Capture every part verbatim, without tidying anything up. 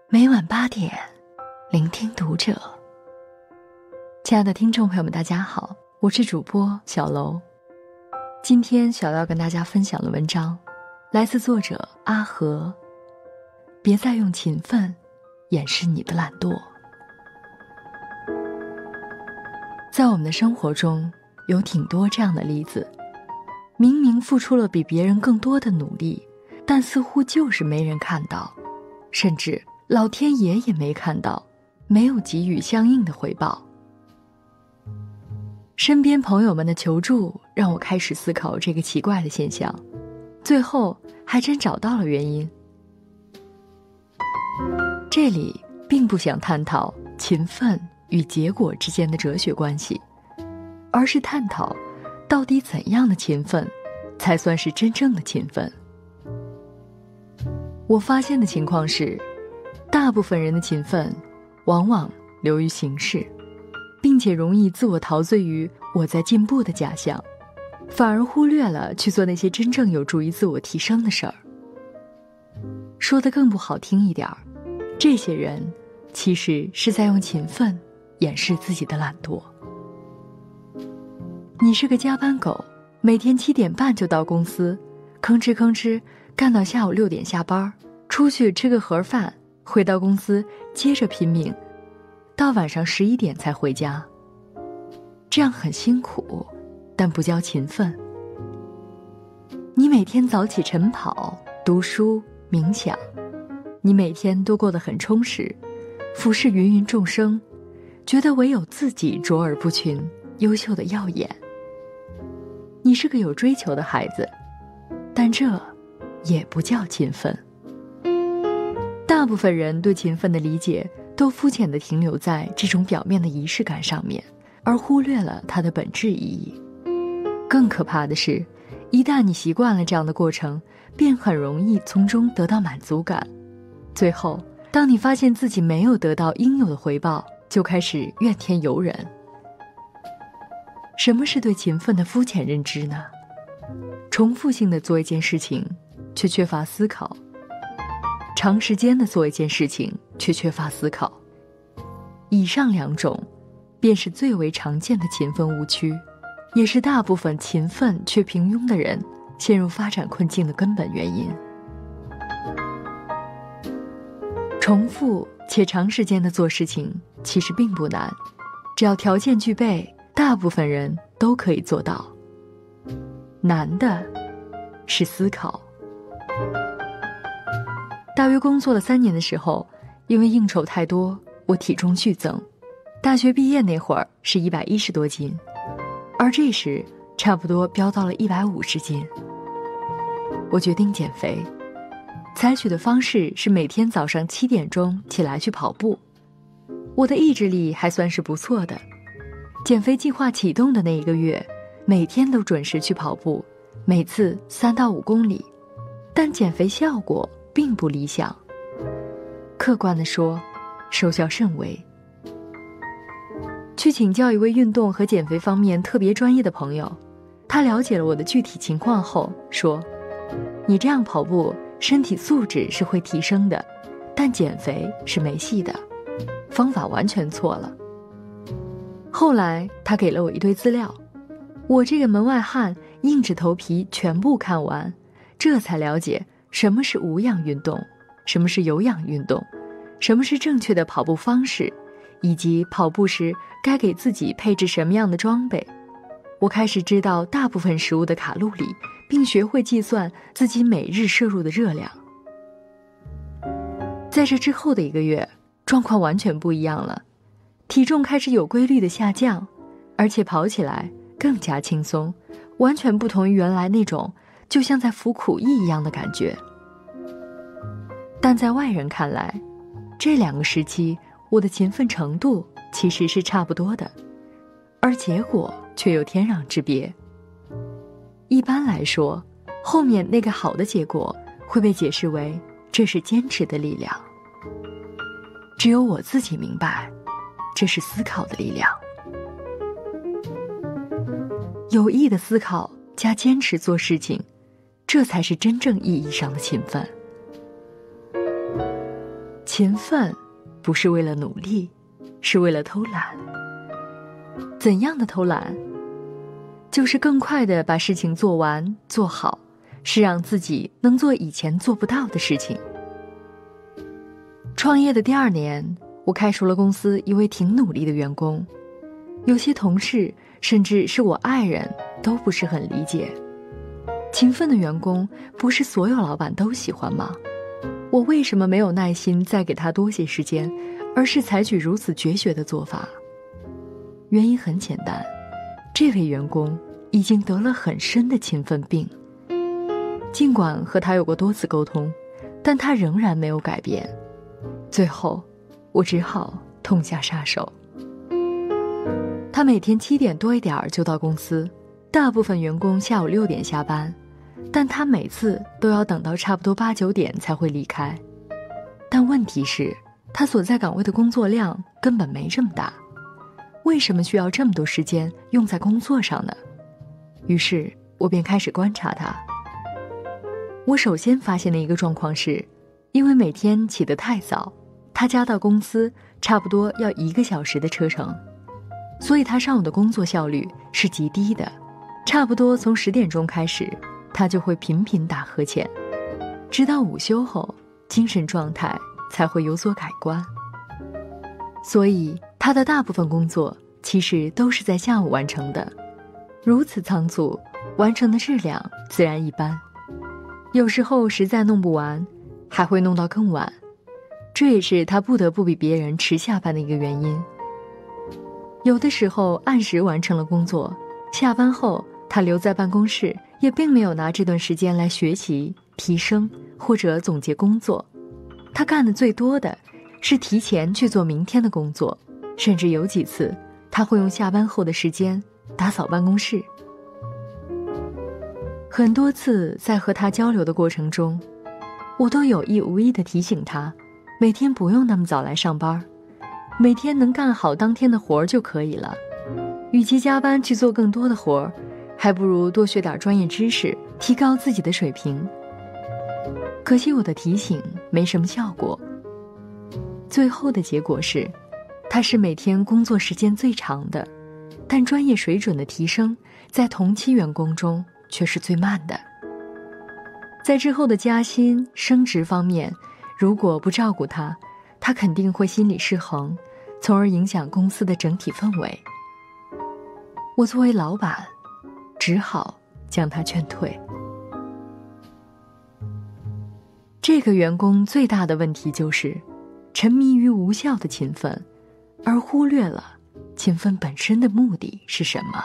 每晚八点，聆听读者。亲爱的听众朋友们，大家好，我是主播小楼。今天小楼要跟大家分享的文章来自作者阿和。别再用勤奋掩饰你的懒惰。在我们的生活中，有挺多这样的例子，明明付出了比别人更多的努力，但似乎就是没人看到，甚至老天爷也没看到，没有给予相应的回报。身边朋友们的求助让我开始思考这个奇怪的现象，最后还真找到了原因。这里并不想探讨勤奋与结果之间的哲学关系，而是探讨到底怎样的勤奋才算是真正的勤奋。我发现的情况是，大部分人的勤奋往往流于形式，并且容易自我陶醉于我在进步的假象，反而忽略了去做那些真正有助于自我提升的事儿。说得更不好听一点儿，这些人其实是在用勤奋掩饰自己的懒惰。你是个加班狗，每天七点半就到公司，吭哧吭哧干到下午六点下班，出去吃个盒饭，回到公司接着拼命，到晚上十一点才回家。这样很辛苦，但不叫勤奋。你每天早起晨跑、读书、冥想，你每天都过得很充实，俯视芸芸众生，觉得唯有自己卓尔不群，优秀的耀眼。你是个有追求的孩子，但这也不叫勤奋。大部分人对勤奋的理解都肤浅地停留在这种表面的仪式感上面，而忽略了它的本质意义。更可怕的是，一旦你习惯了这样的过程，便很容易从中得到满足感。最后，当你发现自己没有得到应有的回报，就开始怨天尤人。什么是对勤奋的肤浅认知呢？重复性的做一件事情，却缺乏思考；长时间的做一件事情，却缺乏思考。以上两种，便是最为常见的勤奋误区，也是大部分勤奋却平庸的人陷入发展困境的根本原因。重复且长时间的做事情其实并不难，只要条件具备，大部分人都可以做到。难的是思考。大约工作了三年的时候，因为应酬太多，我体重剧增。大学毕业那会儿是一百一十多斤，而这时差不多飙到了一百五十斤。我决定减肥，采取的方式是每天早上七点钟起来去跑步。我的意志力还算是不错的，减肥计划启动的那一个月，每天都准时去跑步，每次三到五公里，但减肥效果并不理想。客观地说，收效甚微。去请教一位运动和减肥方面特别专业的朋友，他了解了我的具体情况后说，你这样跑步，身体素质是会提升的，但减肥是没戏的，方法完全错了。后来他给了我一堆资料，我这个门外汉硬着头皮全部看完，这才了解什么是无氧运动，什么是有氧运动，什么是正确的跑步方式，以及跑步时该给自己配置什么样的装备。我开始知道大部分食物的卡路里，并学会计算自己每日摄入的热量。在这之后的一个月，状况完全不一样了，体重开始有规律的下降，而且跑起来更加轻松，完全不同于原来那种就像在服苦役一样的感觉。但在外人看来，这两个时期我的勤奋程度其实是差不多的，而结果却有天壤之别。一般来说，后面那个好的结果会被解释为这是坚持的力量。只有我自己明白，这是思考的力量。有意的思考加坚持做事情，这才是真正意义上的勤奋。勤勤奋不是为了努力，是为了偷懒。怎样的偷懒？就是更快地把事情做完做好，是让自己能做以前做不到的事情。创业的第二年，我开除了公司一位挺努力的员工，有些同事甚至是我爱人都不是很理解。勤奋的员工不是所有老板都喜欢吗？我为什么没有耐心再给他多些时间，而是采取如此决绝的做法？原因很简单，这位员工已经得了很深的勤奋病。尽管和他有过多次沟通，但他仍然没有改变。最后，我只好痛下杀手。他每天七点多一点就到公司，大部分员工下午六点下班，但他每次都要等到差不多八九点才会离开。但问题是，他所在岗位的工作量根本没这么大，为什么需要这么多时间用在工作上呢？于是我便开始观察他。我首先发现的一个状况是，因为每天起得太早，他家到公司差不多要一个小时的车程，所以他上午的工作效率是极低的。差不多从十点钟开始，他就会频频打呵欠，直到午休后，精神状态才会有所改观。所以他的大部分工作其实都是在下午完成的，如此仓促，完成的质量自然一般。有时候实在弄不完，还会弄到更晚，这也是他不得不比别人迟下班的一个原因。有的时候按时完成了工作，下班后他留在办公室，也并没有拿这段时间来学习、提升或者总结工作。他干的最多的是提前去做明天的工作，甚至有几次他会用下班后的时间打扫办公室。很多次在和他交流的过程中，我都有意无意地提醒他，每天不用那么早来上班，每天能干好当天的活就可以了。与其加班去做更多的活，还不如多学点专业知识，提高自己的水平。可惜我的提醒没什么效果，最后的结果是，他是每天工作时间最长的，但专业水准的提升在同期员工中却是最慢的。在之后的加薪、升职方面，如果不照顾他，他肯定会心理失衡，从而影响公司的整体氛围。我作为老板，只好将他劝退。这个员工最大的问题就是沉迷于无效的勤奋，而忽略了勤奋本身的目的是什么。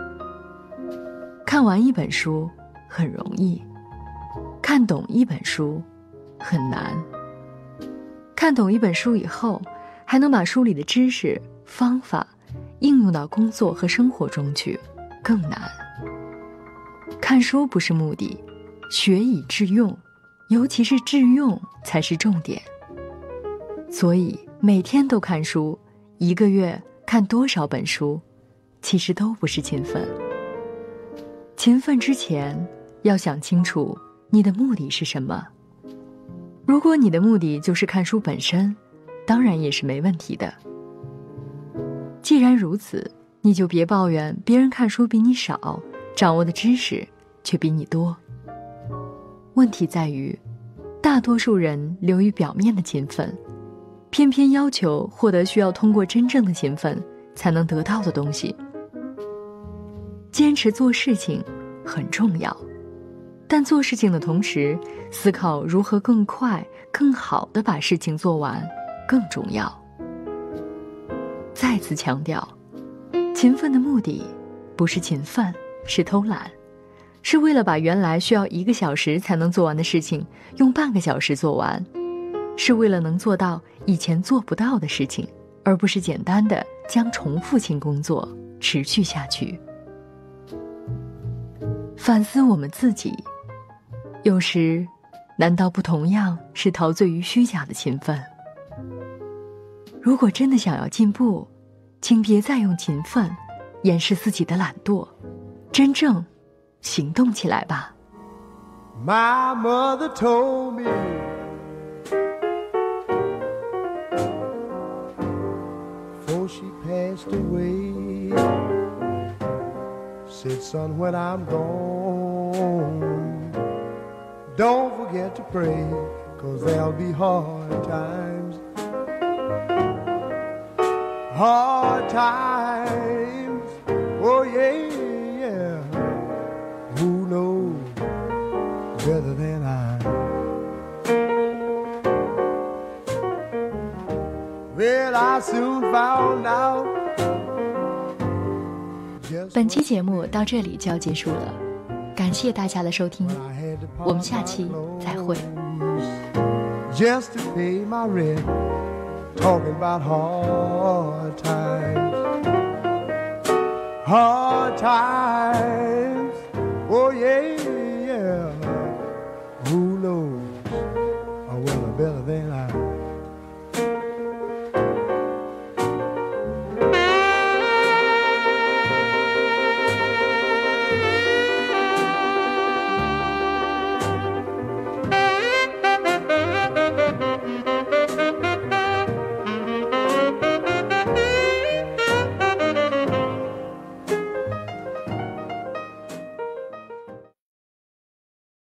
看完一本书很容易，看懂一本书很难。看懂一本书以后，还能把书里的知识、方法应用到工作和生活中去，更难。看书不是目的，学以致用，尤其是致用才是重点。所以每天都看书，一个月看多少本书，其实都不是勤奋。勤奋之前，要想清楚你的目的是什么。如果你的目的就是看书本身，当然也是没问题的。既然如此，你就别抱怨别人看书比你少，掌握的知识却比你多。问题在于，大多数人流于表面的勤奋，偏偏要求获得需要通过真正的勤奋才能得到的东西。坚持做事情很重要，但做事情的同时，思考如何更快、更好地把事情做完更重要。再次强调，勤奋的目的不是勤奋，是偷懒，是为了把原来需要一个小时才能做完的事情用半个小时做完，是为了能做到以前做不到的事情，而不是简单的将重复性工作持续下去。反思我们自己，有时难道不同样是陶醉于虚假的勤奋？如果真的想要进步，请别再用勤奋掩饰自己的懒惰，真正行动起来吧。 My mother told me passed away. Said, son, when I'm gone, don't forget to pray, 'cause there'll be hard times. Hard times, oh yeah, yeah. Who knows better than I? Well, I soon found out. 本期节目到这里就要结束了，感谢大家的收听，我们下期再会。 Just to pay my rent, talking about hard times, hard times, oh yeah.